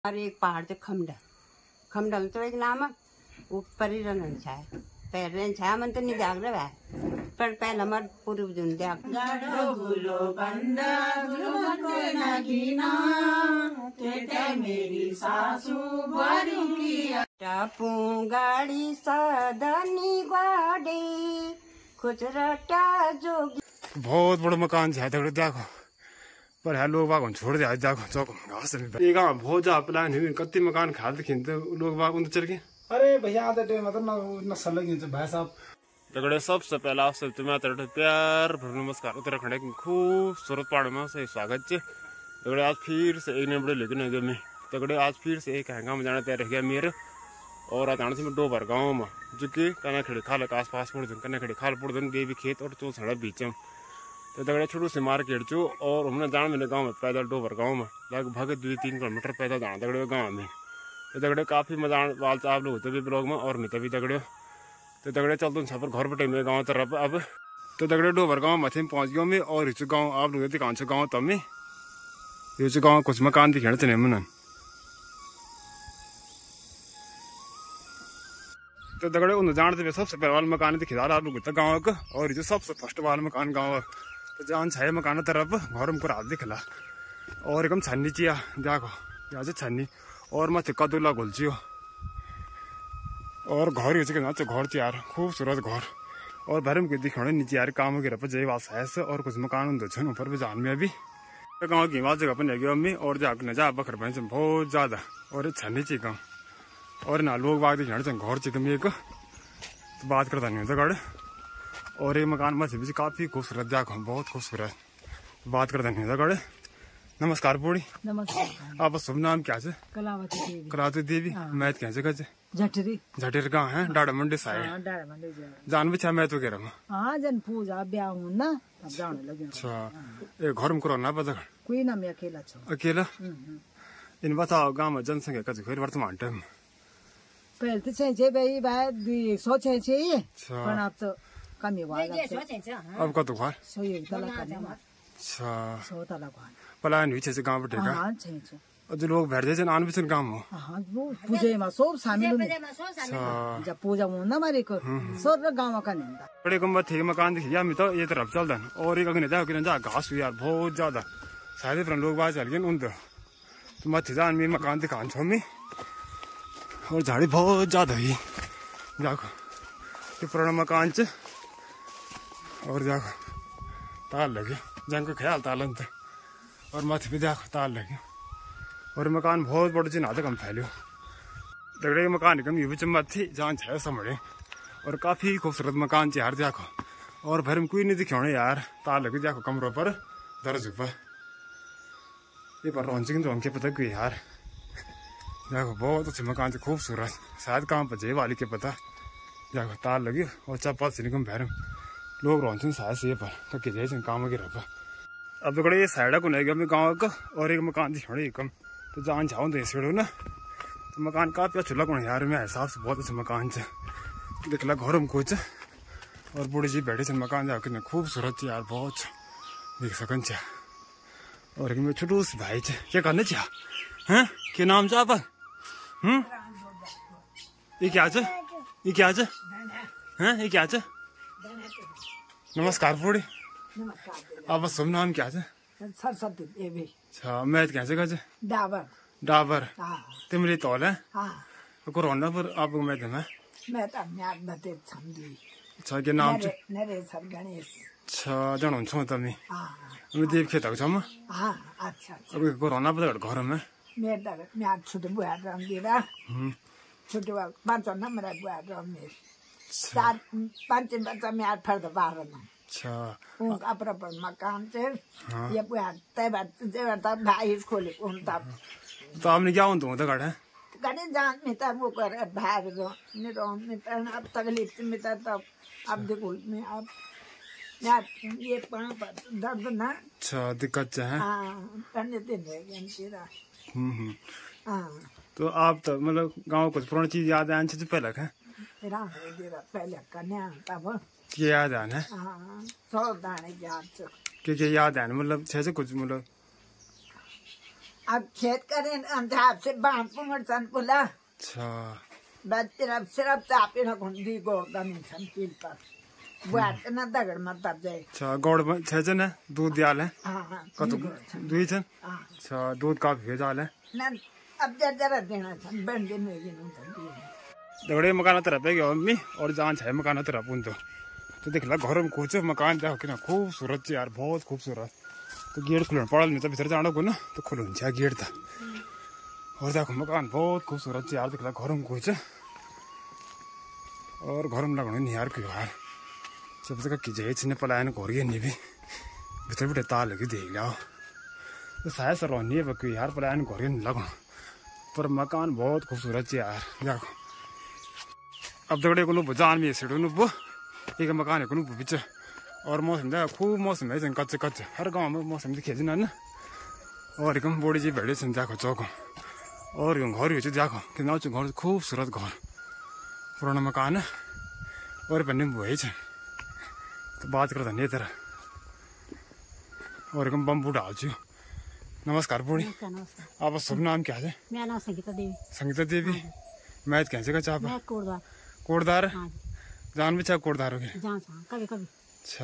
और एक पहाड़ से खमडल तो एक नाम ऊपर ही रहना है पैर छाया मन तो नहीं जाग रहा है पर पहले हमारे पूर्व जुन जाग मेरी सासू टापू गाड़ी साधनी गाड़ी कुछ रटा जोगी। बहुत बड़ा मकान है देखो पर है लोग बाग छोड़ दिया देखो चौक घास में गाँव बहुत जा प्लान हुई कत्ती मकान खा खिंते लोग बाग उन चल के। अरे भैया आते मतलब न सलग भाई साहब तगड़े सबसे पहला आपसे तुम्हें प्यार भर नमस्कार उत्तराखंड के खूबसूरत पहाड़ में से स्वागत है। तगड़े आज फिर से एक नंबर लेकिन है मैं तगड़े आज फिर से एक हैंगा में जाना तैयार रह गया मेरे और आज से मैं डोबर गाँव में जो कि कना खड़ी खाल आस पास पड़ कना खड़ी खाल पड़ दे भी खेत और चो सड़ा बीच में तो तगड़े छोटू से मार्केट चो और हमने जान मेरे गाँव में पैदल डोबर गाँव में लगभग 2-3 किलोमीटर पैदल जाना तगड़े गाँव में। तो तगड़े काफ़ी मजा वाल आप लोग होते भी ब्लॉग में और नहीं तभी तगड़े तो तगड़े चलते सफर घर बटे मेरे गाँव तरफ अब तो तगड़े डोबर गाँव मथे में पहुँच गया मैं और इस गाँव आप लोग दिखान से गाँव तब में ये गाँव कुछ मकान दिखाने चले मन तो दगड़े उन जानते सबसे पहले वाला मकान दिखा आप लोग गाँव का और जो सबसे फर्स्ट वाला मकान गाँव तो जान छाए मकान तरफ घर में रात दिखला और एकदम छन्नी चिया देखो यहाँ से छन्नी और मत कदुला घुलचियो और घर हो घर यार खूबसूरत घर और भरम के दिखाने नीचे यार काम वगैरह पर जय वास है और कुछ मकान होते ऊपर भी जान में अभी तो गाँव की आवाज जगह पर नहीं गया अम्मी और जाकर न जा बकर बहन से बहुत ज्यादा और छन्नी ची गाँव और ना लोग बाग दिखाने घर चिकम एक तो बात करता नहीं होता गढ़ और ये मकान मत भी काफी खूबसूरत देखो बहुत खूबसूरत बात करता नहीं होता गढ़। नमस्कार बूढ़ी नमस्कार। आप शुभ नाम क्या है? कलावती देवी मैथ क्या है? झटेर गाँव है डाड़ा मंडी साइड जान भी छा मैथ वगैरह में हाँ जन पूजा ब्याह हूँ ना अब जाने लगे। अच्छा ये घर में कोरोना पता कोई ना मैं अकेला छो अकेला इन बताओ गाँव में जनसंख्या का फिर वर्तमान टाइम पहले तो छे भाई भाई 100 छे पर अब तो कम ही हुआ अब का तो घर 100 तला करने अच्छा 100 तला घर पलायन हुई छे गाँव बटेगा हाँ छे और जो लोग बैठ जाए आन भी गाँव हो हाँ वो पूजा में सब शामिल हो जब पूजा हो ना हमारे को सब गाँव का नहीं बड़े गम्बा थे मकान दिखिया मैं तो ये तरफ चल दन और एक अगने जा घास हुई यार बहुत ज्यादा शायद लोग बाहर चल गए उन तो मत जान में मकान दिखान छो मैं और झाड़ी बहुत ज्यादा ही देखो ये पुराना मकान च और देखो ताल लगे जंग का ख्याल तालन थे और मत भी देखो ताल लगे और मकान बहुत बड़ा चिन्ह तक हम फैलियो दगड़े मकान कम ये मत थी जान छाया समझे और काफी खूबसूरत मकान यार देखो और भर में कोई नहीं दिखाने यार ताल लगे देखो कमरों पर दर्ज ऊपर ये पर रौनचिंग तो हमके पता कोई यार देखो बहुत अच्छे मकान से खूबसूरत शायद काम पर जय वाली के पता देखो तार लगी और चप्पल से निकम भैरम लोग रौनचिंग शायद से पर तो कि जैसे काम वगैरह पर अब तो ये साइड को नहीं गया अपने गाँव का और एक मकान दिखाने कम तो जान चाहो तो ऐसे ना तो मकान काफी अच्छा लगा यार मेरे हिसाब से बहुत अच्छा मकान से दिखला घर में कुछ और बूढ़ी जी बैठे थे मकान जाकर खूबसूरत यार बहुत देख सकन चा और मैं छोटू से भाई क्या करने चाह हैं क्या नाम से आप ये क्या हैं ये क्या नमस्कार बूढ़ी आप शुभ नाम क्या है? सरस्वती देवी। अच्छा मैं कैसे कहे डाबर तिमरी तौल है हाँ कोरोना पर आपको मैं मैं तो म्याद बते समझी अच्छा के नाम से नरेश गणेश अच्छा जानो छो तमी हाँ मैं देव खेत छ म हाँ अच्छा अब कोरोना पर घर में मेरो म्याद छुट्टी बुआ रम दिरा छुट्टी पाँच नंबर बुआ रम मेरो 4-5 बच्चा म्याद फर्द बाहर में अच्छा उनका अपना मकान से ये बुआ तय बात तब भाई खोले उन तब तो आपने क्या होता होता गढ़ है गणे जान में तब वो कर भाग रो नहीं तो में अब तकलीफ में तब अब देखो में अब यार ये पाँव पर दर्द ना अच्छा दिक्कत है हाँ करने दिन रह गया तेरा हाँ तो आप तो मतलब गाँव कुछ पुरानी चीज याद आने से पहले है तेरा पहले कन्या तब क्या याद आने हाँ सब दाने याद क्या याद आने मतलब छह से कुछ मतलब अब खेत करें अंधाप से बांध पुंगड़ सन बोला अच्छा बाद सिर्फ चापे ना घुंडी गोड़दा नहीं सन पील पर बुआत ना दगड़ मत तब जाए अच्छा गोड़ छे जन है दूध दियाल है हाँ कत दुई छन हाँ अच्छा दूध काफी भेजाल है ना अब जरा देना सन बन दिन में गिनो दगड़े मकान तरफ है मम्मी और जान छे मकान तरफ उन तो देख ला घर में कुछ मकान देखो कितना खूबसूरत यार बहुत खूबसूरत तो गेट खुलन पड़ल नहीं तो भीतर जानो को ना तो खुलन छा गेट था और देखो मकान बहुत खूबसूरत यार देख ला घर में कुछ और घर में लगने नहीं यार क्यों यार जब तक की जाए ने पलायन कोरिए नहीं भी भीतर बिटे ताल लगी देख लिया तो शायद सर नहीं है क्यों यार पलायन कोरिए नहीं लगना पर मकान बहुत खूबसूरत यार देखो अब दगड़े को जान में सीढ़ नुब एक मकान को नुब बीच और मौसम देखो खूब मौसम है जन कच्चे कच्चे हर गाँव में मौसम दिखे ना ना और एकदम बड़ी जी बैठे सन देखो चौक और घर हो देखो कि नाउ घर खूबसूरत घर पुराना मकान है और पे नींबू है तो बात करता नहीं तरह और एकदम बम्बू डाल चु नमस्कार बूढ़ी आप शुभ नाम क्या है मेरा नाम संगीता देवी संगीता देवी मैच कैसे का चाप मैं कोटदार कोटदार हाँ जान भी चाह कोटदार हो गए जहाँ कभी कभी अच्छा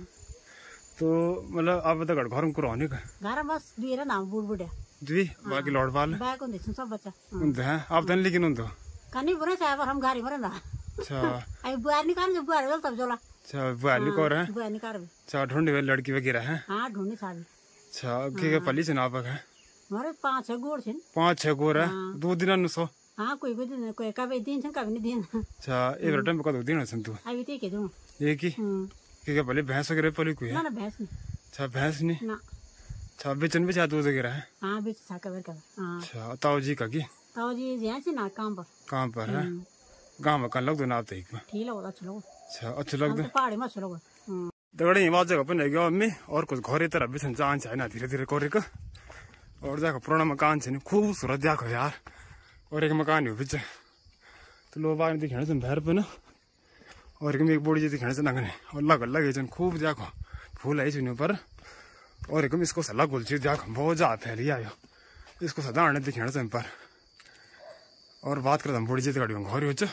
तो मतलब आप बता घर में कुराने का घर बस दुई नाम बुढ़ बुढ़िया जी बाकी लौट वाल बैग होते सब बच्चा उनते हैं आप तन लेकिन उन तो कनी बुरे चाहे पर हम गाड़ी भरे ना अच्छा अभी बुआर निकाल जो बुआर वेल तब जोला अच्छा बुआली को रहे बुआर निकाल भी अच्छा ढूंढने वाली लड़की वगैरह है हाँ ढूंढनी था अच्छा के पली से नाप है हमारे 5-6 गोड़ छे 5-6 गोर है 2 दिन नुसो हाँ कोई दिन कोई कभी दिन छे कभी नहीं दिन अच्छा एक टाइम को 2 दिन हसन तू अभी ते के दूं एक ही के पले भैंस वगैरह पली कोई है ना भैंस नहीं अच्छा भैंस नहीं ना अच्छा बेचन भी चाह दूध वगैरह है हाँ बीच था कबर का हाँ अच्छा ताऊ जी का की ताऊ जी यहाँ से ना काम पर है गाँव में कल लग दो ना आप ठीक ठीक लगा अच्छा लगा अच्छा अच्छा लग दो पहाड़ी में अच्छा लगा दगड़े ये बात जगह पर नहीं गया मम्मी और कुछ घर तरफ भी जान चाहिए ना धीरे धीरे करे और देखो पुराना मकान छे खूबसूरत देखो यार और एक मकान हो पीछे तो लोग बाहर दिखाने से बाहर पे ना और एक बड़ी जी दिखाने से लगने और लगे जन खूब देखो फूल आई चुने पर और एक इसको सलाह गुल चीज देखो बहुत ज्यादा फैली आयो इसको सदा दिखाने से पर और बात करता हूँ बड़ी जी गाड़ी घर हो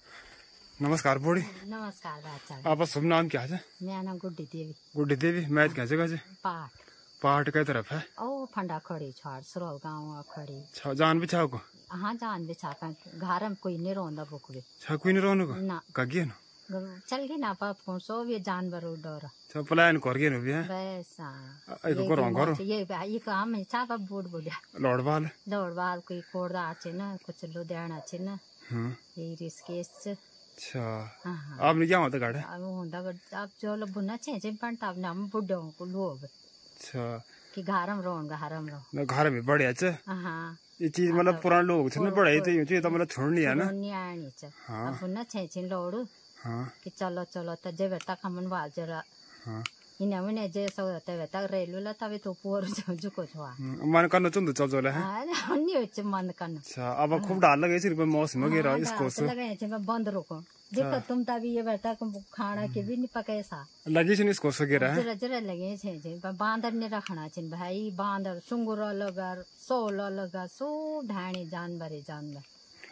नमस्कार बूढ़ी नमस्कार बादशाह आपका शुभ नाम क्या है मेरा नाम गुड्डी देवी गुड्डी देवी मैच कैसे कैसे पाठ पहाड़ के तरफ है ओ फंडा खड़ी छाड़ सुरव गाँव खड़ी अच्छा जान भी चाहो को हाँ जान भी छापा घर में कोई नहीं रोंदा बुकवे अच्छा कोई नहीं रोने को ना कगिए ना चल गई ना पाप कौन सो ये जानवर डर अच्छा पलायन कर गए भी है वैसा एक करो करो ये काम है छापा बूढ़ बुढ़िया लौड़वाल दौड़वाल कोई कोड़दार छे ना कुछ लुधियाना छे ना ये रिस्केस अच्छा आपने क्या होता गाड़ा अब होंदा अब जो लोग बुना छे पण तब ना हम बुड्ढों को लोग अच्छा कि घरम रोन घरम रो ना घर में बड़े अच्छे हाँ ये चीज मतलब पुराने लोग थे ना बड़े थे ये चीज तो मतलब छोड़नी है ना आनी च अब बुना छे लोड़ हाँ कि चलो चलो तो जे बेटा कमन वाल जरा हाँ इन्हें मैंने जे सो ते बेटा रेलवे ला तभी तो पोर जो को छवा मन करना चुंद चल चले है हाँ नहीं होचे मन करना अच्छा अब खूब डाल लगे सिर्फ मौसम वगैरह इसको से लगे छे मैं बंद रोको देखो तुम तभी ये बेटा को खाना के भी नहीं पके सा लगी छे इसको वगैरह है जरा जरा लगे छे बांदर ने रखना छे भाई बांदर सुंगुर लगा सोल लगा सो ढाणी जानवर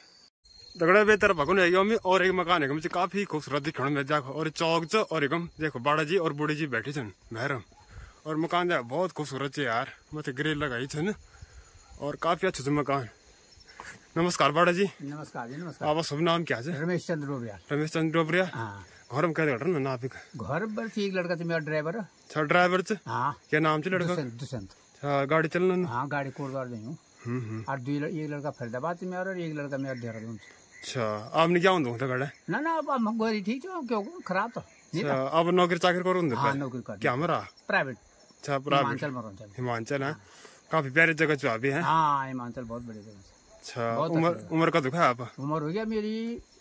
दगड़ा बे तरफ भगुन है में और एक मकान है मुझे काफी खूबसूरत दिखने में देखो और चौक च और एकदम देखो बाड़ा जी और बूढ़ी जी बैठी छन भैरम और मकान देखो बहुत खूबसूरत है यार मतलब ग्रिल लगाई छन और काफी अच्छा छे मकान नमस्कार बाड़ा जी नमस्कार जी नमस्कार आपका शुभ नाम क्या है रमेश चंद्र डोबरिया रमेश चंद्र डोबरिया हाँ घर में क्या ना ना घर पर एक लड़का था मेरा ड्राइवर अच्छा ड्राइवर च हाँ क्या नाम च लड़का दुष्यंत अच्छा गाड़ी चलना हाँ गाड़ी कोटद्वार नहीं हूँ और एक लड़का फरीदाबाद में और एक लड़का मेरा देहरादून से अच्छा आपने क्या होता गाड़ा ना अब हम गोरी ठीक है क्यों खराब तो अच्छा अब नौकरी चाकरी करो हाँ नौकरी कर क्या हमारा प्राइवेट अच्छा प्राइवेट हिमाचल है काफी प्यारी जगह जो अभी है हाँ हिमाचल बहुत बड़ी जगह अच्छा उम्र का दुखा है आप उम्र हो गया मेरी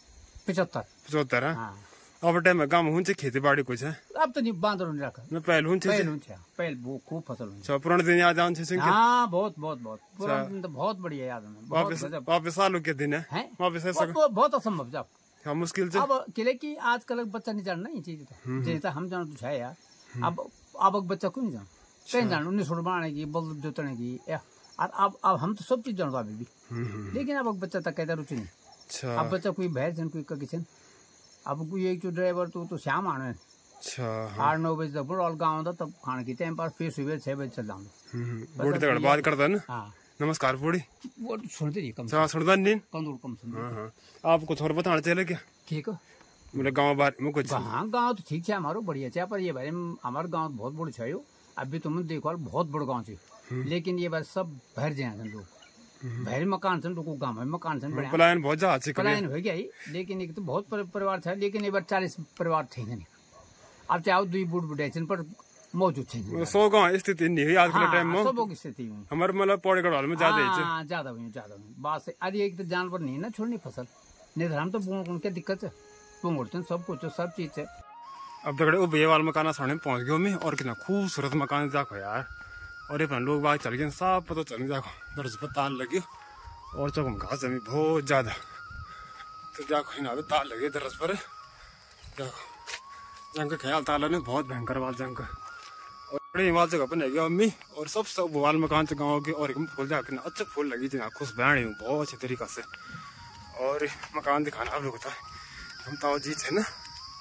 75 है अब टाइम गाँव में हुन्छ खेती बाड़ी कुछ है अब तो नहीं बांधर नहीं रखा न पहले हुन्छ पहले खूब फसल अच्छा पुराने दिन याद आउन छ हाँ बहुत बहुत बहुत पुराने दिन तो बहुत बढ़िया याद है वापस सालों के दिन है वापस बहुत असंभव जब हाँ मुश्किल अब किले की आजकल बच्चा नहीं जानना ये चीज जैसा हम जान तो है यार अब बच्चा क्यों नहीं जान कहीं जान उन्हें छोड़ बनाने की बल जोतने की और अब हम तो सब चीज जानवा भी, लेकिन अब बच्चा तक कहता रुचि नहीं। अच्छा अब बच्चा कोई भैर छन कोई किचन, अब कोई एक जो ड्राइवर तो श्याम आने। अच्छा 8-9 बजे तक और गाँव था तब खाने की टाइम पर, फिर सुबह 6 बजे चल जाऊंगा। बूढ़ी तक बात करता ना। हाँ नमस्कार बूढ़ी। वो सुनते रही कम सुनता नहीं। कम सुनते। हाँ आपको थोड़ा बताना चाहिए क्या ठीक है मेरे गाँव बारे में कुछ? हाँ गाँव तो ठीक है हमारो बढ़िया है, पर ये भाई हमारे गाँव बहुत बड़ी है। अभी तुम देखो बहुत बड़ा गाँव है, लेकिन ये बात सब भर जाए लोग, भैर मकान सन लोगों गाँव में मकान सन पलायन बहुत ज्यादा पलायन हो गया ही। लेकिन एक तो बहुत परिवार था, लेकिन ये बार 40 परिवार थे नहीं। अब चाहे 2 बूढ़ बुढ़े पर मौजूद थे। 100 गाँव स्थिति नहीं है आज के टाइम में। सब स्थिति में हमारे मतलब पौड़े गढ़वाल में ज्यादा हुई बात से। अरे एक तो जानवर नहीं ना छोड़नी फसल नहीं, हम तो क्या दिक्कत है पुंगड़ते सब कुछ सब चीज है। अब तक वो भैया वाला मकान सामने पहुंच गयो मैं, और कितना खूबसूरत मकान जाको यार। और ये अपना लोग बाग चल गए सब पता चल जाको, दर्ज पर ताल लगे और चौक घास जमी बहुत ज्यादा, तो जाको हिना ताल लगे दर्ज पर जाको जंग ख्याल ताला ने बहुत भयंकर वाल जंग और बड़े वाल जगह पर गया अम्मी। और सब वाल मकान से गाँव के और फूल जाके अच्छे फूल लगी थी ना, खुश बहने बहुत अच्छे तरीका से। और मकान दिखाना आप लोग था हम ताऊ जी थे ना।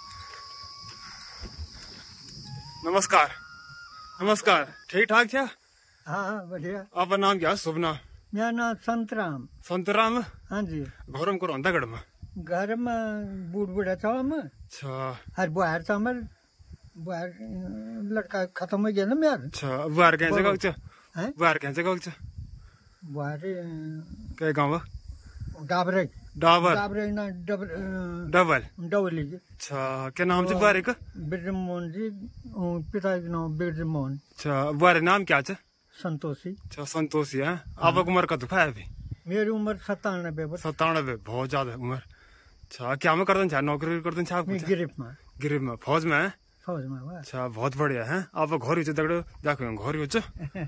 नमस्कार नमस्कार ठीक ठाक क्या? हाँ बढ़िया। आपका नाम क्या? शुभ नाम? मेरा नाम संतराम। संतराम? हाँ जी। घर में कौन था? गढ़ में घर में बूढ़ बूढ़ा था हम। अच्छा हर बुआर था हमारे, बुआर लड़का खत्म हो गया ना मेरा। अच्छा बुआर कैसे गाँव चा? बुआर कैसे गाँव चा? बुआर क्या गाँव? डाबरे डाबर डाबरे ना डबल डबली। अच्छा क्या नाम से बुआरे का? बिरजमोहन जी, पिता का नाम बिरजमोहन। अच्छा बुआरे नाम क्या चा? संतोषी। अच्छा संतोषी है। आपकी उम्र का तो है अभी? मेरी उम्र 97। 97 बहुत ज्यादा उम्र। अच्छा क्या में करते हैं? नौकरी करते हैं? गिरिफ में फौज में है? फौज में। अच्छा बहुत बढ़िया है। आप घर ही दगड़ो जाके घर ही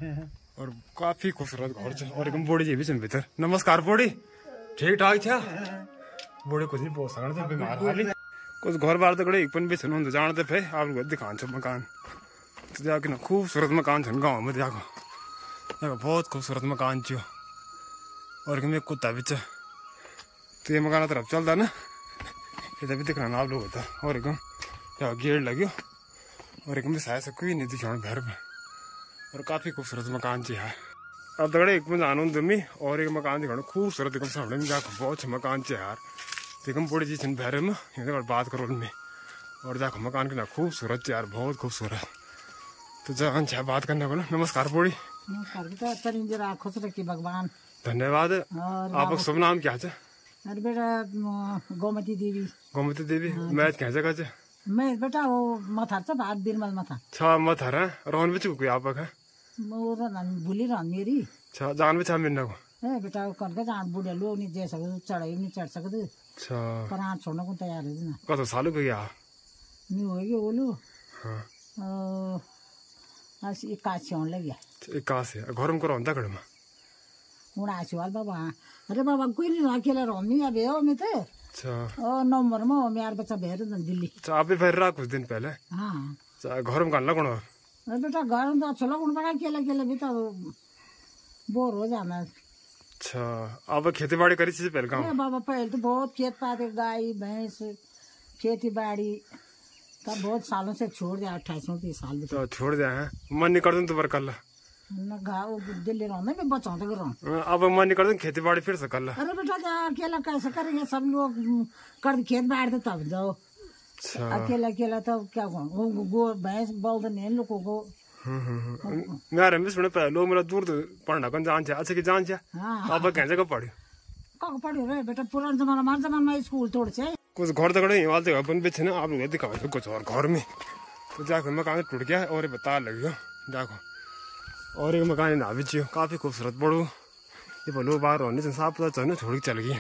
और काफी खूबसूरत घर और एकदम बूढ़ी जी भी भीतर। नमस्कार बूढ़ी ठीक ठाक था? बूढ़े कुछ नहीं बोल सकते बीमार वाली कुछ घर बार दगड़े एक भी छन जानते फे आप लोग दिखान मकान तो जाके ना खूबसूरत मकान छन गाँव में जाको बहुत खूबसूरत मकान चो। और एक कुत्ता भी तो ये मकान तरफ चलता ना इधर भी दिखना आप लोग होता। और एकदम गेट लगे और एकदम शायद से कोई नहीं दिखा घर में और काफी खूबसूरत मकान ची है। अब तगड़े एक में जानो तुम्हें और एक मकान दिखाना खूबसूरत एकदम सामने में जाकर बहुत अच्छा मकान ची यार। एकदम बड़ी चीज भैर में बात करो उनमें और जाको मकान कितना खूबसूरत यार बहुत खूबसूरत। तो जान चाहे बात करने को ना। नमस्कार बूढ़ी। नमस्कार खुश रखी भगवान। धन्यवाद। आपका शुभ नाम क्या है? अरे बेटा गोमती देवी। गोमती देवी मैच कैसे का? मैं बेटा वो मथार छ बात बिरमल मथा छ मथार है रोहन बिच कोई आप है वो भूली रहन मेरी छ जान भी छ मिलने को ए बेटा करके जान बुढ़े लोग नहीं दे सकते चढ़ाई नहीं चढ़ सकते अच्छा पर हाथ छोड़ने को तैयार है ना कत साल को गया नहीं होगी बोलो। हाँ आज 81 होने लग गया 81 घर में करो अंता कड़ में उड़ा आशीर्वाद बाबा। अरे बाबा कोई नहीं अकेला रहो नहीं अब हो मैं तो अच्छा नंबर में मेरा बच्चा भेज दिल्ली। अच्छा आप भी फिर रहा कुछ दिन पहले? हाँ अच्छा घर में करना कौन? अरे बेटा घर में तो अच्छा लगन पड़ा अकेला अकेला भी तो बोर हो जाना। अच्छा आप खेती बाड़ी करी चीज पहले काम? बाबा पहले तो बहुत खेत पाते गाय भैंस खेती बाड़ी का बहुत सालों से छोड़ दिया 28-29 साल तो छोड़ दिया है। मन नहीं कर तो कर ला न गाँव दिल्ली रहना मैं बचाते कर अब मन नहीं कर खेती बाड़ी फिर से कर ला। अरे बेटा अकेला कैसे करेंगे सब लोग कर खेत बाड़ी तब जाओ। अकेला अकेला तो क्या गो भैंस बल नहीं लोगों को। मेरे में सुने पहले लोग मेरा दूर पढ़ना कौन जान चाहे अच्छा की जान चाहे अब कैसे का पढ़ी कहाँ पढ़ी रे बेटा पुराना जमाना हमारे जमाना में स्कूल तोड़ से कुछ घर तक हिमाल जगह अपन बेचे ना आप लोग दिखा कुछ और घर में तो जाकर मकान टूट गया और ये बता लगी जाको और एक मकान ना भी चाहिए काफी खूबसूरत बड़ो ये बोलो बाहर होने से साफ पता चलने छोड़ के चल गई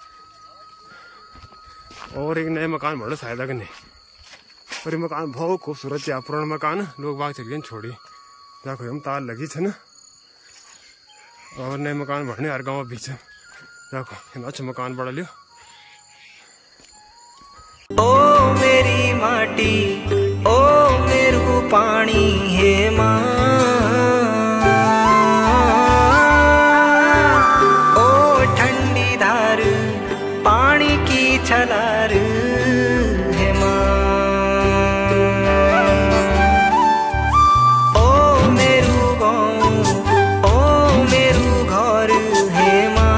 और एक नया मकान बड़ा शायद कि नहीं और ये मकान बहुत खूबसूरत है पुराना मकान लोग बाग चल गए छोड़ी जाको हम तार लगी थे ना और नए मकान बढ़ने हर गाँव बीच जाको अच्छा मकान बड़ा लियो। ओ मेरी माटी ओ मेरू पानी हे माँ धार पानी की छलार है माँ। ओ मेरू गाँव ओ मेरू घर है माँ।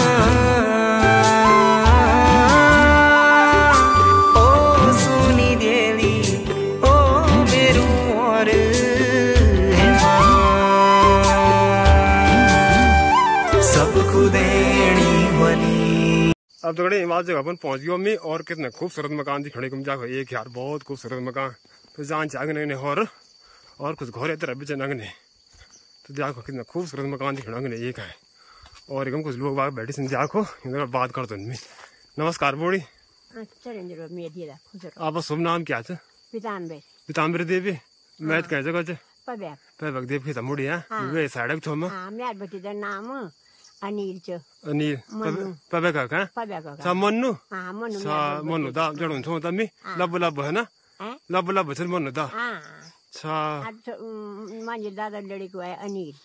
ओ सुनी देली ओ मेरू और है माँ। सबको देनी वाली। अब तो हिमाचल जगह अपन पहुंच गयो मैं और कितने खूबसूरत मकान दिखने को जाको एक यार बहुत खूबसूरत मकान तो जान चागने ने और कुछ घोर इधर अभी चनगने तो देखो कितना खूबसूरत मकान दिखने ने एक है और एकदम कुछ लोग बाग बैठे सिंह देखो इधर बात करते हैं। नमस्कार बूढ़ी आप शुभ नाम क्या है? पीताम्बर देवी मैथ कह जगह पैबक देव की मुड़ी है वे साइड छो में नाम अनिल अनिल पैबक का सा मन्नु सा मन्नु दा जड़ो छो तमी लब लब है ना लब लब चल मन्नु दा अच्छा मांझे दादा लड़की है अनिल।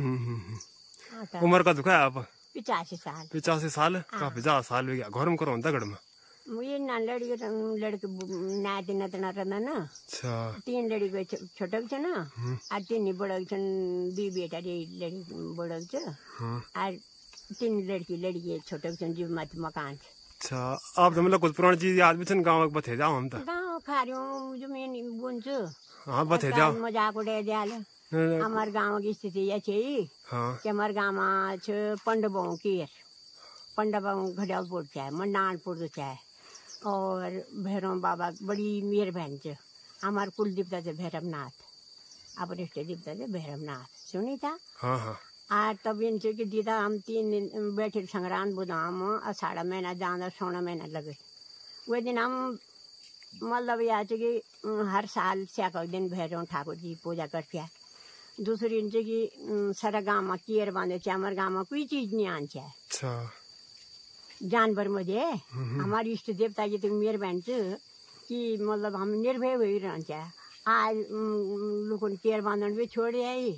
उम्र का दुखा है आप? 85 साल। 85 साल काफी ज्यादा साल हो गया। घर में करो गढ़ में ये ना लड़की नाती नतना रहना ना। अच्छा 3 लड़की छोटक छ ना आ 3 बड़क छन 2 बेटा रे लड़की बड़क छ आ 3 लड़की छोटक छन जीव मत मकान। अच्छा आप तो मतलब कुछ पुरानी चीज याद भी छन गांव बथे जाओ हम तो गांव खारियो जमीन बुनछु। हां बथे जाओ मजाक उड़े जाल। हमार गांव की स्थिति ये छै कि हमार गांव में छ पंडबों की पंडबों घड़ियालपुर छै मंडानपुर छै और भैरव बाबा बड़ी मेहर बहन छ। हमार कुल देवता से भैरवनाथ अपने इष्ट देवता से भैरवनाथ सुनी था। हाँ हाँ आ तब इन कि दीदा हम 3 दिन बैठे संग्राम बुधाम अषाढ़ महीना जाना 16 महीना लगे वो दिन हम मतलब यहाँ कि हर साल स्याको दिन भैरव ठाकुर जी पूजा करते। दूसरी इन कि सारा गाँव में केयर बांधे हमारे गाँव में कोई चीज नहीं आन है। अच्छा जानवर मुझे हमारी इष्ट देवता की तो मेहर बहन कि मतलब हम निर्भय हुई रहते आज लोगों केयर बांधन भी छोड़े आई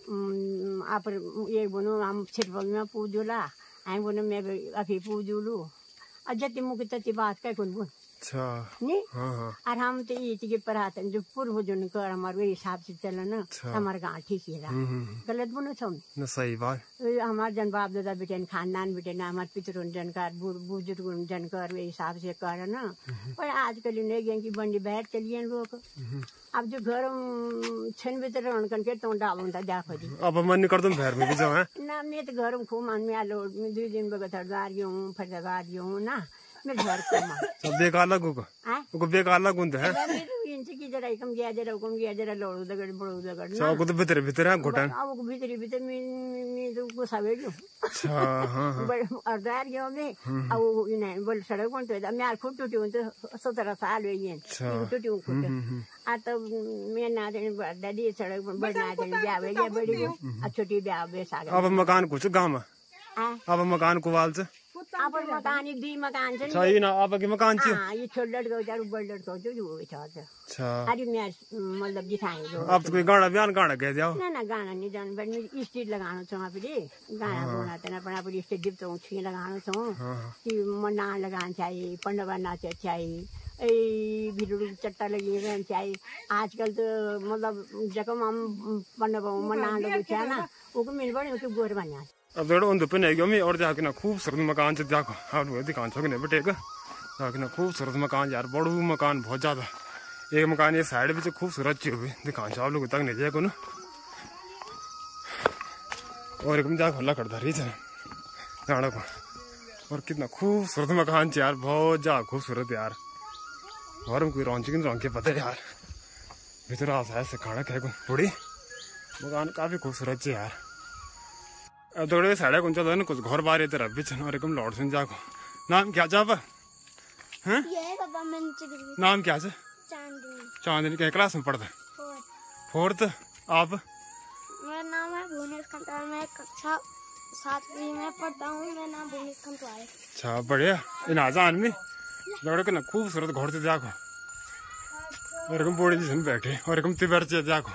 आप ये बोलो हम सिर्फ में पूजूला आई बोलो मैं अभी पूजूलू और जति मुख तति बात कह कौन बोल अच्छा नहीं और हम तो ये चीज पढ़ाते जो पूर्व जो कर हमारे हिसाब से चलो ना हमारे गाँव ठीक ही रहा गलत बोलो छो न सही बात हमारे जन बाप दादा बेटे खानदान बेटे ना हमारे पितरों जनकार बुजुर्ग जनकार वे हिसाब से कर ना पर आजकल नहीं गए की बंडी बैठ चलिए लोग अब जो घर छन भीतर रन करके तो डालूं था देखो जी अब मन कर दूं घर में भी जाओ है ना मैं तो घर में खूब मन में आलो 2 दिन बगैर थरदार गयो हूं फटदार गयो हूं ना मैं घर को सब बेकार लगो को बेकार लगो तो है इनसे की जरा कम गया जरा लोड़ दगड़ बड़ो दगड़ ना सब को तो भीतर है घोटन अब को भीतर में तो को सावे जो अच्छा हां अर्धार गयो में अब इने बोल सड़क कौन तो मैं खुद टूटी हूं तो 17 साल हो गए टूटी हूं खुद आ तो मैं ना दे दादी सड़क पर बढ़ना दे ब्याह हो गया बड़ी आ छोटी ब्याह बेसा अब मकान कुछ गांव में अब मकान को वाल से अब मकान 2 मकान छ सही ना अब के मकान छ हां ये छोट लड़का चारू बड़ लड़का जो छ अच्छा अरे मैं मतलब दिखाई दो अब तो कोई गाना बयान गाना कह दियो ना गाना नहीं जान बनी स्टेज लगानो छ आप दे गाना बोला तना पण आप स्टेज दिप तो छी लगानो छ कि मना लगान चाहिए पंडवा नाच चाहिए ए भिड़ू चट्टा लगी रहन चाहिए आजकल तो मतलब जकम हम पंडवा मना लोग छ ना ओको मिल बने ओके गोर बना अब देखो उन दुपन है मैं और जाके ना खूबसूरत मकान से देखो आप लोग दिखान छो ने बेटे का जाके ना खूबसूरत मकान यार बड़ू मकान बहुत ज्यादा एक मकान ये साइड भी खूबसूरत चीज हुई दिखान छो आप लोग तक नहीं जाए ना और एकदम जाके हल्ला करता रही जाना को और कितना खूबसूरत मकान यार बहुत ज्यादा खूबसूरत यार घर में कोई रौन के पता है यार भीतर आ से खाना खाए को थोड़ी मकान काफी खूबसूरत है यार अब थोड़े साढ़े कौन चल कुछ घर बाहर इधर अभी और एकदम लौट सुन जाको नाम क्या चाह हैं नाम क्या है चांदनी क्या क्लास में पढ़ता 4th आप मेरा नाम है भुवनेश खंडवाल मैं कक्षा 7वीं में पढ़ता हूँ मेरा नाम भुवनेश खंडवाल है अच्छा बढ़िया इन आजान में लौड़े के ना खूबसूरत घर से जाको और एकदम बोड़ी जी बैठे और एकदम तिबर से जाको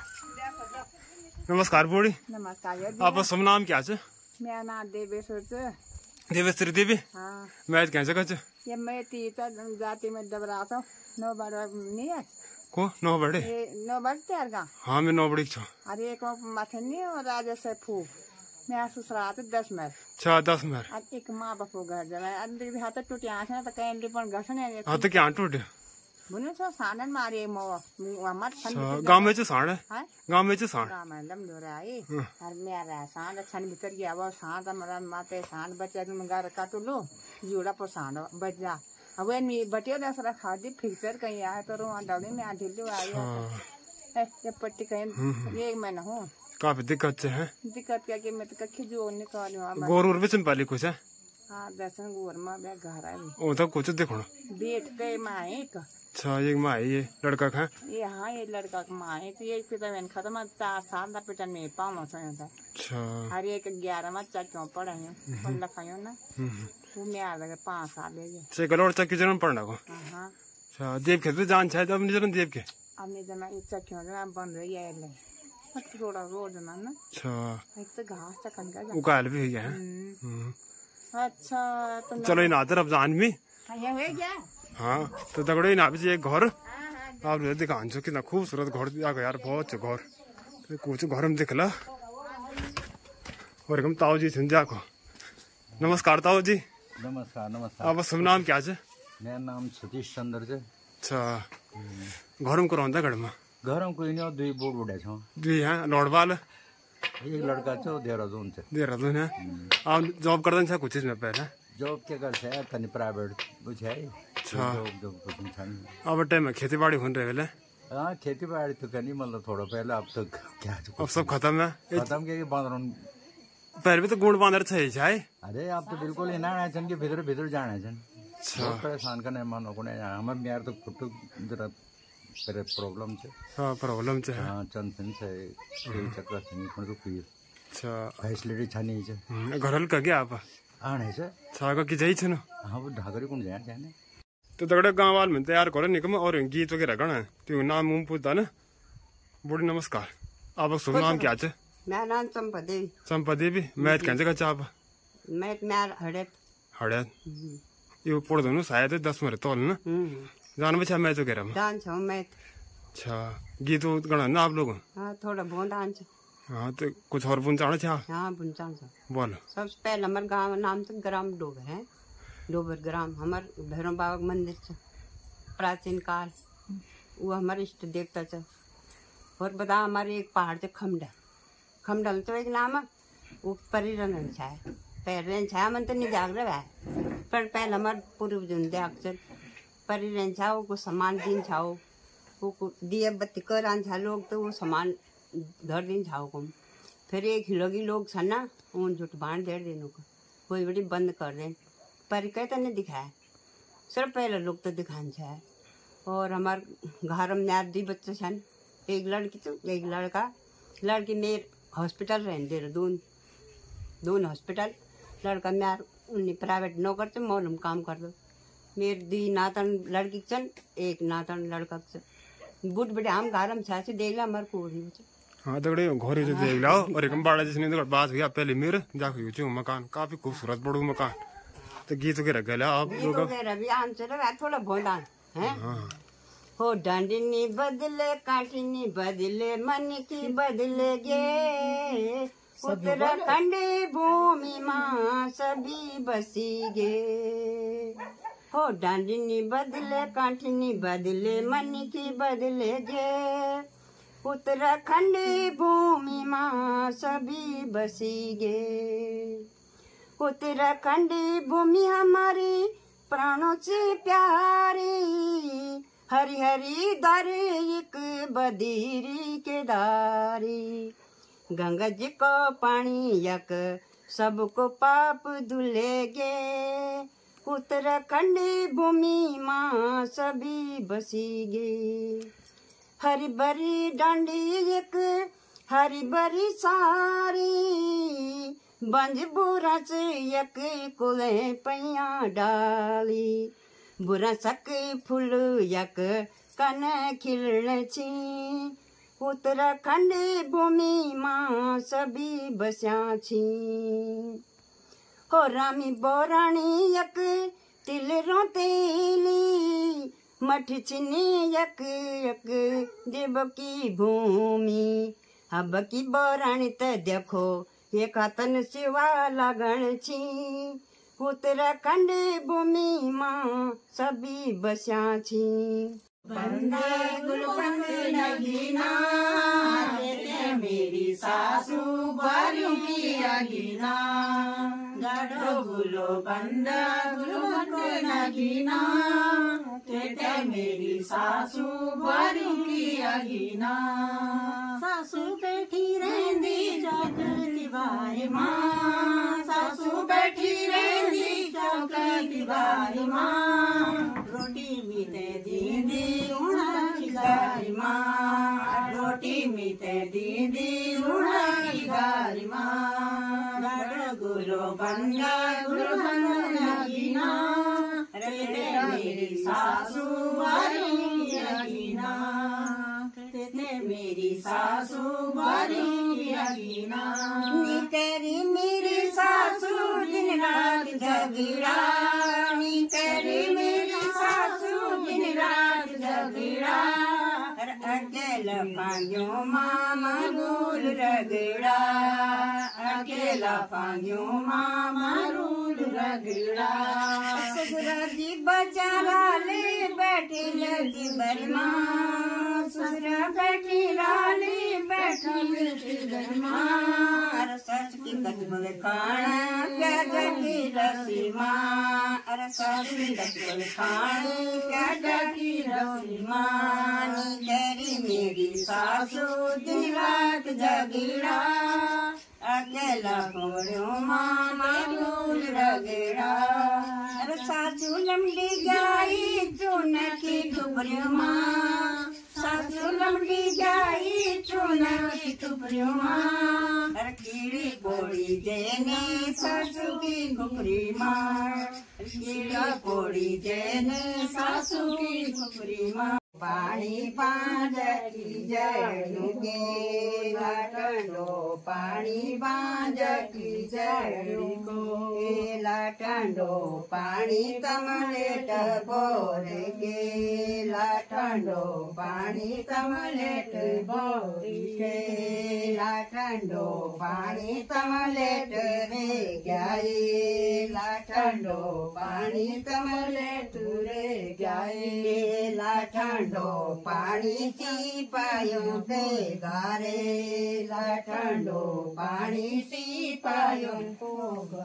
नमस्कार बूढ़ी नमस्कार आप शुभ नाम क्या है मेरा नाम देवेश्वर से देवेश्वरी देवी हाँ मैच कैसे कच ये मैं तीता जाति में डबरा था 9 बार नहीं है को 9 बड़े ये 9 बजते यार का हाँ मैं 9 बड़ी छो अरे एक माथे नहीं और राजा से फू मैं ससुराल 10 मर 10 मर आज एक माँ बापू घर जाए अंदर हाथ टूटी आँख ना तो कहीं पण घसने हाँ तो क्या टूटे बुने सो सानन मारे मो मत गाँव में जो साण है हाँ गाँव में जो साण काम है लम दोरा आई और मेरा सांड छन भीतर गया वो सांड हमारा माते सांड बच्चा तुम गार काटू लो जुड़ा पर सांड बच जा अब नी बटियो दस रखा दी फिक्सर कहीं आए तो रो डले में आ ढिल्ली आई ये पट्टी कहीं ये मैं ना हूँ काफी दिक्कत है दिक्कत क्या कि मैं तो कखी जो निकाल गोर और भी सिंपली कुछ है हाँ दर्शन गोर में मैं घर आई वो तो कुछ देखो बेट गए माँ एक अच्छा एक माँ है ये लड़का का ये हाँ ये लड़का का माँ है तो ये पिता मैंने खत्म 4 साल का पिता में पाँव था अच्छा हर एक 11 में क्यों पढ़े हैं पढ़ लिखायो ना वो मैं आ लगे 5 साल है ये से कलोड़ चक्की जन्म पढ़ना को हाँ अच्छा देव के तो जान चाहे अपने जन्म देव के अपने जना एक चक्कियों जो बन रही है ले थोड़ा रोड ना ना अच्छा एक तो घास चकन का उकाल भी है अच्छा तो चलो इन आदर अब जान भी ये हुए क्या हाँ तो तगड़ो इन आप एक घर आप दिखान छो कितना खूबसूरत घर दिया यार बहुत घर तो कुछ घर में दिखला और हम ताऊ जी संजा को नमस्कार ताऊ जी नमस्कार नमस्कार आप शुभ नाम क्या है मेरा नाम सतीश चंद्र है अच्छा घर में कौन घर में घर में कोई नहीं 2 बोर्ड बुढ़ा छो 2 हैं लौड़वाल एक लड़का छो देहरादून से देहरादून है आप जॉब करते हैं कुछ इसमें पहले जॉब क्या कर है तनी प्राइवेट कुछ है अच्छा जॉब अब टाइम में खेती बाड़ी होने रहे हाँ खेती बाड़ी तो करनी मतलब थोड़ा पहले अब तक क्या अब सब खत्म है खत्म क्या बांध पहले भी तो गुण बांधर थे अरे आप तो बिल्कुल ही ना छन के भीतर भीतर जाना छन बहुत परेशान करने मानो को नहीं हमारे यार तो खुद जरा प्रॉब्लम छे हाँ प्रॉब्लम छे हाँ चंदन से कोई चक्कर नहीं पण तो कोई अच्छा फैसिलिटी छनी छे घरल का क्या आप आने से छागा की जाई छनो हाँ वो ढाकरी कौन जाने तो तगड़े गांव वाल में तैयार करे निकम और गीत वगैरह गाना तो नाम मुंह पूछता ना बड़ी नमस्कार आप शुभ नाम क्या है मेरा नाम चंपा देवी चंपा देवी मैथ कैसे का चाप मैथ मेरा हड़े ये पढ़ दो शायद 10 मरे तोल ना जान बचा मैच वगैरह में जान छो मैथ अच्छा गीत गाना ना आप लोग हाँ थोड़ा बहुत डांस हाँ तो कुछ और बुनचाना चाह हाँ बुनचान छो बोलो सबसे पहले हमारे गाँव नाम तो ग्राम डोबर है डोबर ग्राम हमारे भैरव बाबा का मंदिर छ प्राचीन काल वो हमारे इष्ट देवता छ और बता हमारे एक पहाड़ से खमडल तो एक नाम है वो परिरन छाया पैर छाया मन तो नहीं जाग रहा है पर पहले हमारे पूर्व जुन अक्सर परिरन छा वो सामान दिन छाओ वो दिए बत्ती कर छा लोग तो वो सामान धर दिन छाओ को फिर एक हिलोगी लोग छा ना उन झूठ बांध दे देने को कोई बड़ी बंद कर दे पर कहता नहीं दिखाया सिर्फ पहले लोग तो दिखान छा और हमारे घर में यार 2 बच्चे छन एक लड़की तो एक लड़का लड़की मेरे हॉस्पिटल रहने देहरादून 2 हॉस्पिटल लड़का मेरे उन्हें प्राइवेट नौकर से मालूम काम कर दो मेरे 2 नातन लड़की चन एक नातन लड़का चन बुढ़ बड़े हम घर में छाछे देख ला हमारे को हाँ तगड़े घर जो देख लाओ और एक बाड़ा जिसने बात हुई पहले मेरे जाके मकान काफी खूबसूरत बड़ू मकान तो गीत वगैरह गया आप लोग वगैरह भी आंसर थोड़ा बहुत है हो डांडनी बदले काटनी बदले मन की बदले गे उत्तराखंड भूमि माँ सभी बसी गे हो डांडनी बदले काटनी बदले मन की बदले गे उत्तराखंड भूमि माँ सभी बसी गे उत्तराखंड भूमि हमारी प्राणों से प्यारी हरी हरी दर एक बदीरी के दारी गंगा जी को पानी यक सबको पाप धुलेगे उत्तराखंड भूमि माँ सभी बसीगे हरी भरी डांडी एक हरी भरी सारी बंज बुरा से यक कुले पैया डाली बुरा सक फूल यक कन खिलण छी उत्तराखंड भूमि माँ सभी बस्या छी हो रामी बोराणी यक तिल रोतेली मठ चिनी यक यक देव की भूमि अब की बोराणी त देखो ये कतन शिवा लगन छी उत्तराखंड भूमि माँ सभी बस्या छी बंदे गुलबंद लगीना मेरी सासू बारियों की आगीना गाड़ो गुलो बंदा गुलबंद लगीना तेरे मेरी सासू बारियों की आगीना सासू बैठी रहंदी चौक दीवार माँ सासू बैठी रहंदी चौक दीवार माँ रोटी मीते दीदी उड़ा गारी माँ रोटी मीते दीदी उड़ा गारी माँ गुलो बंदा गुलो लगीना रे मेरी सासू बारी लगीना ते मेरी सासू बारी लगीना नी तेरी मेरी सासू दिन रात झगड़ा नी तेरी मेरी सासू दिन रात झगड़ा अकेला पांगियो मामा गुल रगड़ा अकेला पांगियो मामा रूल रगड़ा ससुरा जी बचारा ले बैठी लगी बरमा ससुरा बैठी राली बैठी लगी बरमा अरे सस की कटबल खाना क्या जगी रसी माँ अरे सस की कटबल खानी क्या जगी रसी माँ नी तेरी मेरी सासू दिन रात जगड़ा अकेला कोड़ो मामा रूल रगड़ा अरे सासू लमड़ी गाई चून की टुकड़ियों माँ सासू लमड़ी गाई चून की टुकड़ियों माँ अरे कीड़ी पोड़ी देने सासू की खुपरी माँ कीड़ा पोड़ी देने सासू की खुपरी माँ पानी बांध की जड़ों के लाटंडो पानी बांध की जड़ों को लाटंडो पानी कमलेट बोर के लाटंडो पानी कमलेट बोर के लाटंडो पानी कमलेट रे गाये लाटंडो पानी कमलेट रे गाये लाटंडो पानी सी पायो पे गारे लाटंडो पानी सी पायो को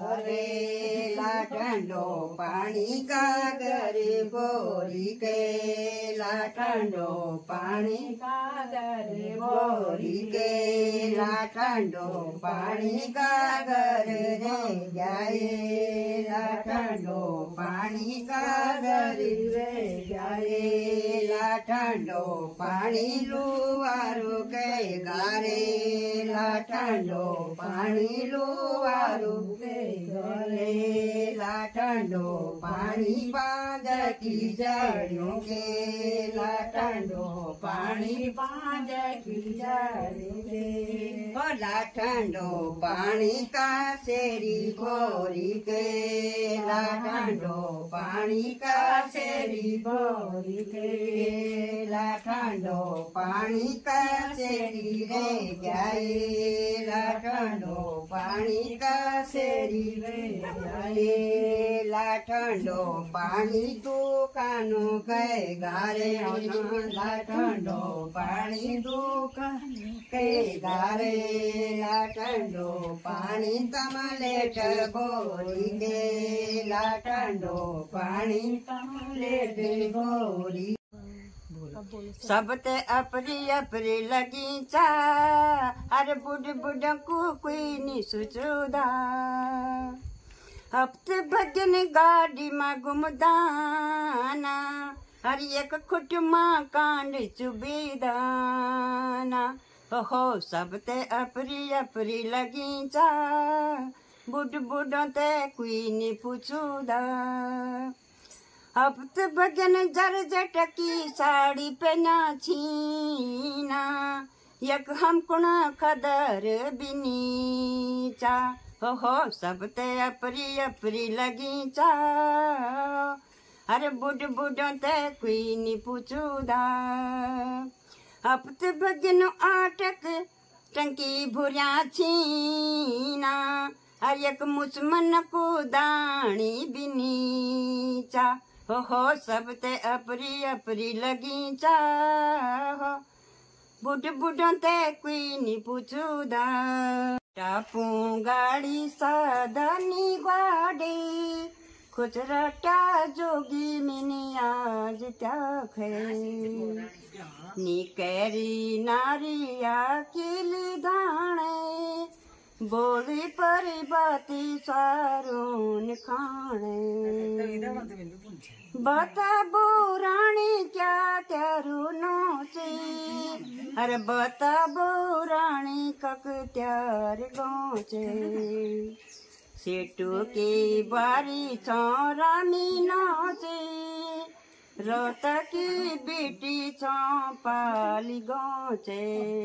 घरे लाटंडो पानी का गरे बोरी के लाटंडो पानी का गरे बोरी के लाटंडो पानी का गरे रे जाए लाटंडो पानी का गरे रे जाए लाटंडो पानी लुवारो के गारे लाटंडो पानी लुवारो के गारे लाटंडो पानी बांध की जड़ों के लाटंडो पानी बांध की जड़ों के लाटंडो पानी का सेरी भोरी के लाटंडो पानी का सेरी भोरी के लाटंडो पानी का सेरी रे जाए लाटंडो पानी का सेरी रे जाए लाटंडो पानी दुकानों के गारे लाटंडो पानी दुकान के गारे लाटंडो पानी कमलेट बोरी के लाटंडो पानी कमलेट बोरी सब ते अपरी अपरी लगी चा अरे बुढ़ बुढ़ को कोई नहीं सुचुदा अब ते भजन गाड़ी में गुमदाना हर एक खुट माँ कांड चुबीदाना हो सब ते अपरी अपरी लगी चा बुढ़ बुढ़ ते कोई नहीं पूछूदा अब तो भजन जर जटकी साड़ी पहना छीना यक हम कुण खदर बिनीचा हो सब ते अपरी अपरी लगीचा अरे बुड बुडों ते कोई नी पूछूदा अब तो बगनो आटक टंकी भुरिया छीना हर एक मुसमन को दानी बिनीचा हो सब ते अपरी अपरी लगीचा हो बुड बुडों ते कोई नी पूछूदा टापू गाड़ी साधनी ग्वाडी खुचरटा जोगी मिनी आज त्याखे निकरी नारिया किली दाणे बोली परी बाती सारून खाणे बता बोराणी क्या त्यारू नोचे अरे बता बोराणी कक त्यार गोचे सेटू की बारी चौरामी नोचे रोत की बेटी चौपाली गोचे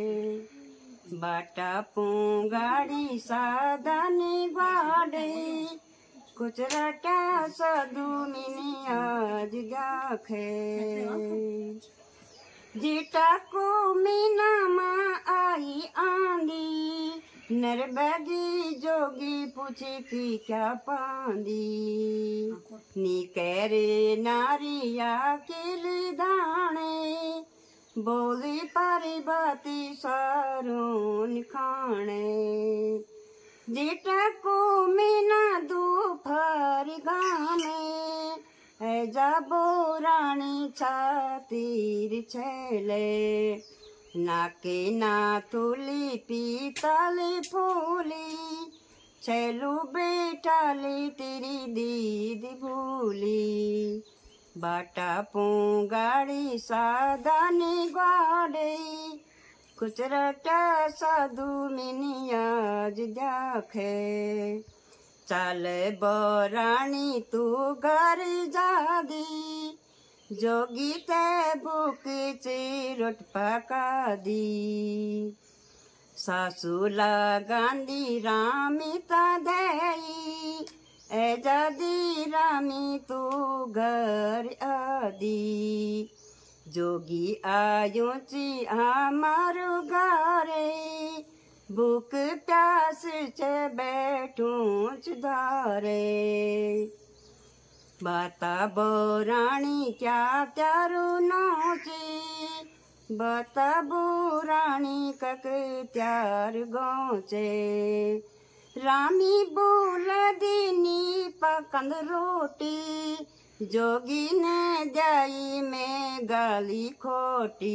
बाटा गाड़ी साधनी ग्वाडे कुछ रटा सदू मिनी आज गाखे जीटा को मीना माँ आई आंधी नरबगी जोगी पूछी की क्या पांदी निकरे नारिया किली दाणे बोली पारी बाती सारून खाणे जीटा को मीना दोपहर गामे ऐजा बोराणी छातीर छेले नाके ना तुली पीताली फूली छेलू बेटाली तेरी दीदी भूली बाटा गाड़ी सादानी ग्वाडे कुछ रटा साधु मिनी आज जाखे चाल बोराणी तू घर जादी जोगी ते भूख चिरोट पका दी सासूला गांधी रामिता देई एजादी रामी तू घर आदी जोगी आयो ची हमारो गारे भूख प्यास चे बैठूं धारे बाता बोराणी क्या त्यारू नोचे बाता बोराणी कक त्यार गोचे रामी बोल दीनी पकंद रोटी जोगी ने जाई में गाली खोटी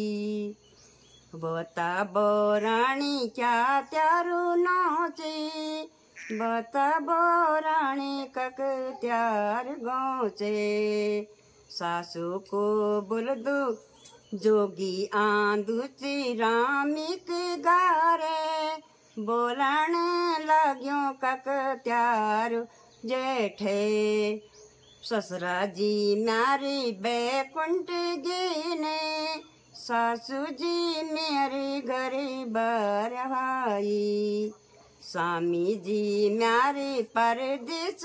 बता बोराणी क्या त्यारू नोचे बता बोराणी कक त्यार गोचे सासू को बोल दू जोगी आंदूची रामिक गारे बोलन लाग्यो कक त्यार जेठे ससुरा जी म्यारी बैकुंठ जीने सासू जी मेरी गरीब भाई स्वामी जी म्यारी परदेश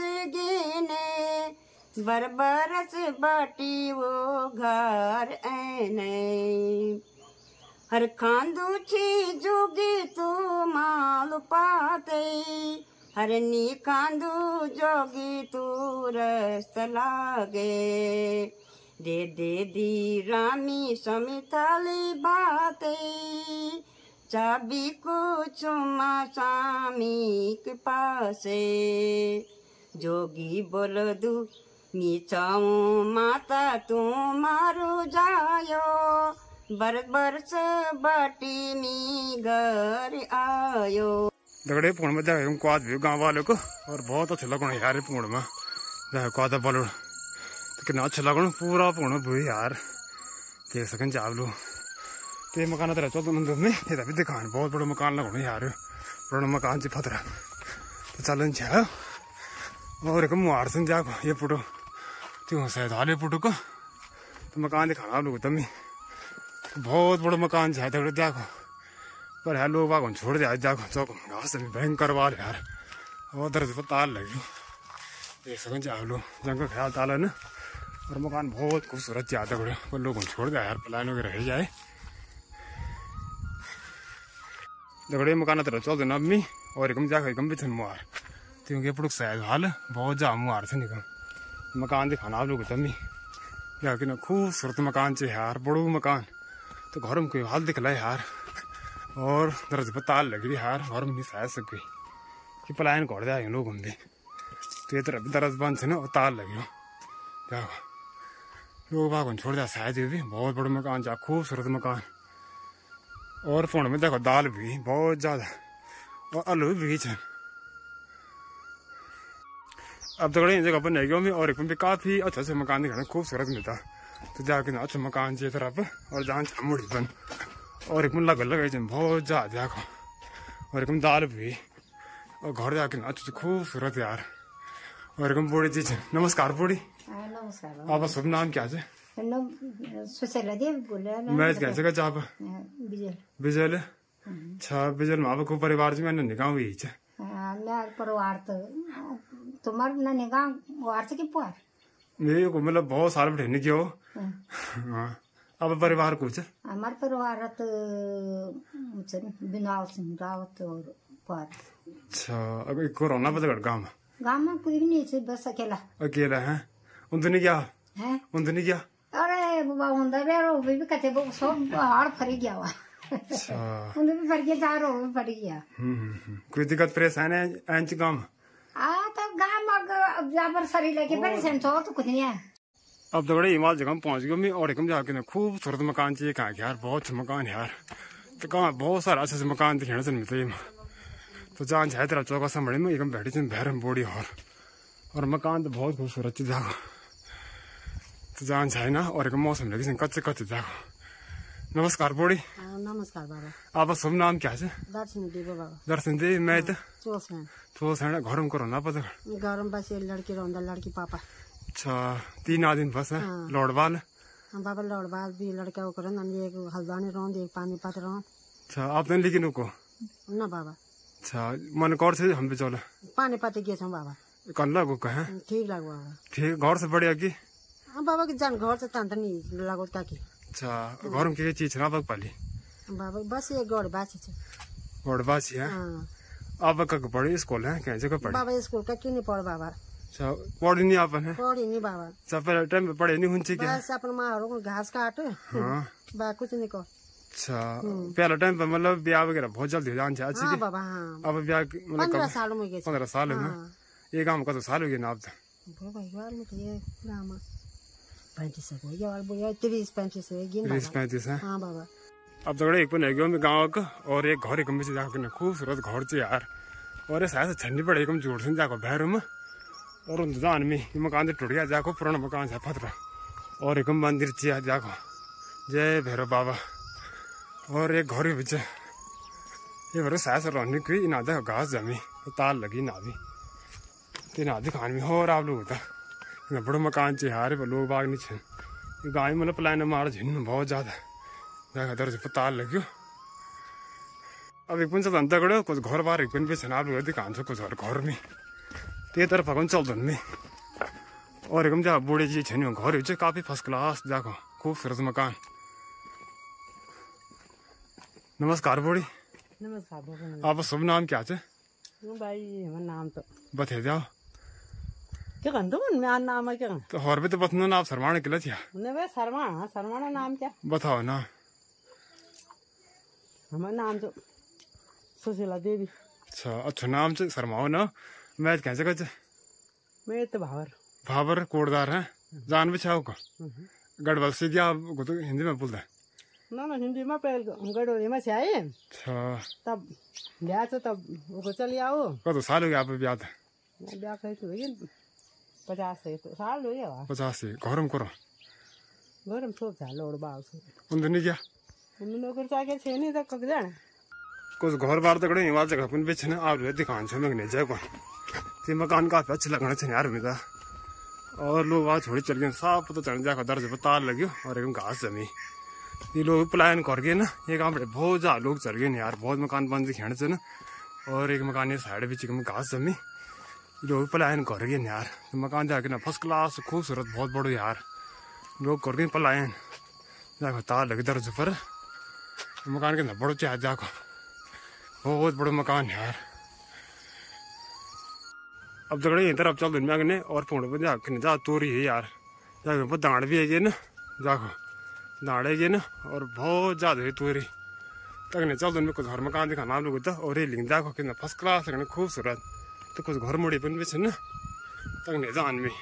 गिने बरबरस बाटी वो घर ऐने हर खांदू छी जोगी तू माल पाते हर नी खांदू जोगी तू रस्त लागे दे दी रामी समिताली बाते चाबी को चुमा स्वामी के पासे जोगी बोल दू नीचाऊ माता तू मारू जायो बरस बरस बाटी मी घर आयो दगड़े पूर्ण में देखा क्वाद भी गाँव वालों को और बहुत अच्छा लगना यार पूर्ण में देखा क्वाद बोलो तो कितना अच्छा लगना पूरा पूर्ण भी यार देख सकन आप लोग तो ये मकान तरह चौदह मंदिर में ये भी दिखान बहुत बड़ा मकान लगना यार बड़ा मकान से फतरा तो चलन छा और एक मुहार से जाको ये फोटो त्यों शायद हाले फोटो को तो मकान दिखाना आप लोग तमी बहुत बड़ा मकान है देखो पर यार लोग बाग छोड़ दिया जाको चौक घास में भयंकर वाल यार और दर्ज पर ताल लगी देख सकें चाह लो जंगल ख्याल ताल है ना और मकान बहुत खूबसूरत ज्यादा बड़े पर लोग छोड़ दिया यार प्लान वगैरह रह जाए दगड़े मकान तरह चलते ना अम्मी और एकम जाकर एकम भी छन मुहार क्योंकि पुड़क शायद हाल बहुत जा मुहार से निकम मकान दिखाना आप लोग तम्मी यार कि ना खूबसूरत मकान से यार बड़ो मकान तो घर में कोई हाल दिखला यार और दर्ज पर ताल लग रही यार घर में नहीं शायद सब कोई कि पलायन कर दिया लोग हम भी तो ये तरफ दर्ज बंद थे ना और ताल लगी हो क्या लोग बाग छोड़ दिया शायद ये भी बहुत बड़ा मकान जा खूबसूरत मकान और फोन में देखो दाल भी बहुत ज्यादा और आलू भी है अब तो जगह पर नहीं गया मैं और एक भी काफी अच्छा से मकान दिखाना खूबसूरत मिलता तो जाके ना अच्छा मकान चाहिए तरफ और जहाँ मुड़ी बन और एक लग बहुत ज्यादा देखो और एक दाल भी और घर जाके ना अच्छा खूबसूरत यार और एक बूढ़ी चीज नमस्कार बूढ़ी नमस्कार आपका शुभ नाम क्या है सुशीला देवी बोल रहे हैं मैं कैसे का आप बिजल अच्छा बिजल में आपको परिवार से मैंने निकाह हुई है मैं परिवार तो तुम्हारे ना निकाह वार से की पुआर मेरे को मतलब बहुत साल बैठे नहीं क्यों अब परिवार कुछ हमारे परिवार तो बिनाव सिंह रावत और पुआर अच्छा अगर कोरोना पता गाँव में कोई भी नहीं बस अकेला है उनने क्या है उनने क्या अरे बाबा उनका भी कहते सब हाड़ फरी गया हुआ उन्हें भी फट गया चारों भी फट गया कोई दिक्कत परेशान है एंच काम तो गाँव जहाँ पर सरी लेके परेशान तो कुछ नहीं है अब तो बड़े हिमालय जगह पहुंच गया मैं और एकदम जाके ना खूबसूरत मकान चाहिए कहाँ यार बहुत अच्छा मकान यार तो कहाँ बहुत सारा अच्छे से मकान दिखाने से मिलते हैं तो जहाँ चाहे तेरा चौका संभले में एकदम बैठी थी बहरम बोड़ी और मकान तो बहुत खूबसूरत चीज जाओ तो जहाँ चाहे ना और एक मौसम लगी कच्चे कच्चे जाओ नमस्कार बोड़ी नमस्कार बाबा आपका शुभ नाम क्या है दर्शन देवी बाबा दर्शन देवी मैं तो चोस है घर में करो ना पता घर में बस लड़की रोंदा लड़की पापा अच्छा 3 आदमी बस है लौड़वाल बाबा लौड़वाल भी लड़का वो करन एक हल्दानी रोंद एक पानी पात रोंद अच्छा आपने लेकिन को ना बाबा अच्छा मन कौर से हम भी चले पानी पाते गए बाबा कल लगो कहे ठीक लगो बाबा ठीक घर से बढ़िया की हाँ बाबा की जान घर से तंत्र नहीं लगो ताकि अच्छा घर में क्या चीज ना बग पाली बाबा बस ये गौड़ बासी है आप कब पढ़े स्कूल है क्या जगह पढ़े बाबा स्कूल का क्यों नहीं पढ़ बाबा अच्छा पढ़ी नहीं आपने पढ़ी नहीं बाबा अच्छा पहले टाइम पे पढ़े नहीं हुंची क्या बस अपन मारो को घास काट हाँ बा कुछ नहीं को अच्छा पहला टाइम पे मतलब ब्याह वगैरह बहुत जल्दी हो जान चाहिए हाँ बाबा हाँ अब ब्याह मतलब 15 साल में गए 15 साल में ये काम का तो साल हो गया ना आप तो भाई यार मुझे ये नाम 35 हो गया और बोया 30-35 हो गया 30-35 है हाँ बाबा अब तो एक बन गया मैं गाँव का और एक घर एक से जाकर खूबसूरत घर से यार और शायद छन्नी पड़े कम जोड़ से जाको भैर में और उन जान में ये मकान से टूट गया जाको पुराना मकान से फतरा और एक मंदिर चिया जाको जय भैरव बाबा और एक घर के पीछे ये भरो शायद रहने की इनादा घास जमी ताल लगी ना भी तीन आधी खान में और आप लोग होता बड़ो मकान चाहिए हारे पर लोग बाग नहीं छे गाँव में मतलब प्लान मार झिन बहुत ज्यादा जाकर दर्ज पर ताल लग्यो अब एक पंच अंत गड़ो कुछ घर बाहर एक भी छे आप लोग दिखान कुछ घर में ते तरफ अगन चलते में और एकदम जा बूढ़े जी छे घर काफी फर्स्ट क्लास जाको खूबसूरत मकान नमस्कार बूढ़ी नमस्कार आपका शुभ नाम क्या है भाई हमारा नाम तो बता जाओ क्या कहते हो मेरा नाम है क्या तो और भी तो बतना ना आप शर्माने के लिए थी नहीं भाई शर्माना नाम क्या बताओ ना हमारा नाम तो सुशीला देवी अच्छा नाम से शर्माओ ना मैं कैसे कहते मैं तो भावर कोटदार है जान भी छाओ का गढ़वाल से क्या तो हिंदी में बोलता है ना हिंदी में गढ़वाली में से आए अच्छा तब ब्याह तो तब वो चली आओ कब तो साल हो गया आप ब्याह था ब्याह कही तो 50 साल हो गया 50 से घर में करो घर में छोड़ चालो और बाल से उन्होंने क्या उन्होंने कर चाहे छे नहीं तक कब जाने कुछ घर बार तक हिमाल जगह अपन बेच ना आप दिखान से मैं जाए कौन ते मकान काफी अच्छा लगना चाहिए यार मेरा और लोग आज थोड़ी चल गए साफ तो चढ़ जाकर दर्ज पर तार लगे और एकदम घास जमी ये लोग पलायन कर गए ना, ये गाँव पे बहुत ज्यादा लोग चल गए यार, बहुत मकान बंद खेण से ना, और एक मकान ये साइड भी चिकन घास जमी, लोग पलायन कर गए यार। तो मकान जाके ना फर्स्ट क्लास खूबसूरत बहुत बड़ो यार, लोग कर गए पलायन, जाको तार लगे दर्ज पर मकान के ना बड़ो चाह जाको, बहुत बड़ो मकान यार। अब दगड़े इधर अब चल दुनिया के और फोन पर जाके जा तोरी है यार, जाके दाड़ भी है ना, जाको दाड़ेगी ना, और बहुत ज़्यादा है तोरी तक ने चल में कुछ घर मकान दिखाना आप लोग तो, और ये लिंक देखो कि फर्स्ट क्लास है खूबसूरत, तो कुछ घर मुड़ी बन भी ना तक ने जान में,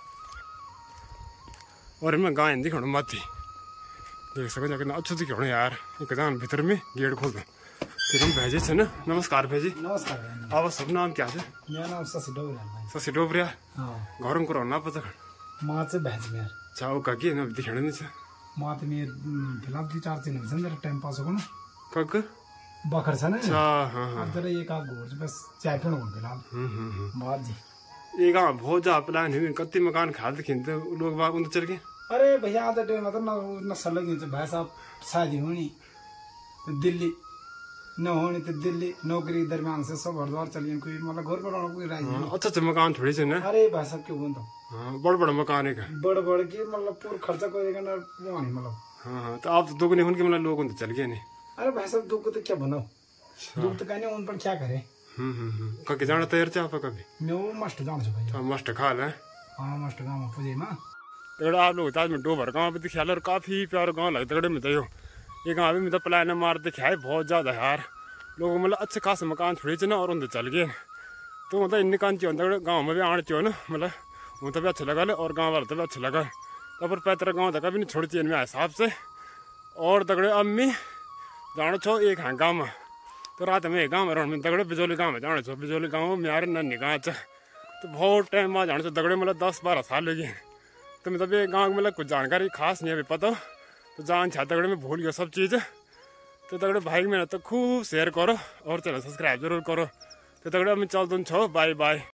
और मैं गाय दिखाऊँ मत ही देख सको जाके अच्छे दिखाऊँ यार। एक जान भीतर में गेट खोल दो फिर हम भेजे थे ना। नमस्कार भेजी। नमस्कार। अब सब नाम क्या है? मेरा नाम शशि डोबरिया। शशि डोबरिया। हाँ घर में ना पता माँ से भेज मेरे चाहो का ना दिखाने नहीं था माँ तो मेरे फिलहाल 2-4 दिन हो मेरा टाइम पास हो ना कग बखर से ना। हाँ हाँ तेरा एक आध घोर बस चाय पीना हो फिलहाल बात जी। ये गाँव बहुत ज्यादा प्लान है, कत्ती मकान खाल दिखते लोग बाग उन चल गए। अरे भैया आधा टाइम मतलब न सलग भाई साहब शादी होनी तो दिल्ली न होनी तो दिल्ली नौकरी दरमियान से सब हरिद्वार चल गए, कोई मतलब घर पर कोई राजी नहीं। अच्छा अच्छा मकान थोड़ी से ना। अरे भाई साहब क्यों बोलता बड़ बड़ा मकान है बड़ बड़ के मतलब पूरा खर्चा करेगा ना वो नहीं मतलब। हाँ तो आप दुगने उनके मतलब लोग उन चल गए नहीं। अरे भाई साहब दुख तो क्या बनाओ, दुख तो कहने उन पर क्या करे। कभी जाना तैयार थे आप कभी? मैं वो मस्ट जान छो भाई। मस्ट खा ले। हाँ मस्ट गाँव में पूजे माँ तेरा आप लोग ताज में डोबर गाँव पे दिखा और काफी प्यारा गाँव लगता है में तो ये गाँव में तो प्लान मार दिखा है बहुत ज्यादा यार, लोग मतलब अच्छे खास मकान थोड़ी चे ना और उनसे चल गए, तो मतलब इन कान चाहिए गाँव में भी आने चाहिए ना, मतलब उनको भी अच्छा लगा और गाँव वाले तो भी अच्छा लगा। तो पर पैतरा गाँव तक भी नहीं छोड़ी चाहिए मेरे हिसाब से। और तगड़े अम्मी जानो छो एक हाँ गाँव में, तो रात में एक गाँव में तगड़े बिजोली गाँव में जाने छो, बिजोली गाँव में मेरे नन्ही गाँव च तो बहुत टाइम बाद जाने छो तगड़े मतलब 10-12 साल लगे। तो मतलब ये गाँव में मतलब कुछ जानकारी खास नहीं है अभी पता, तो जान छा तगड़े में भूल गया सब चीज़। तो तगड़े भाई मैंने तो खूब शेयर करो और चैनल सब्सक्राइब जरूर करो। तो तगड़े मैं चल दूँ छो, बाय बाय।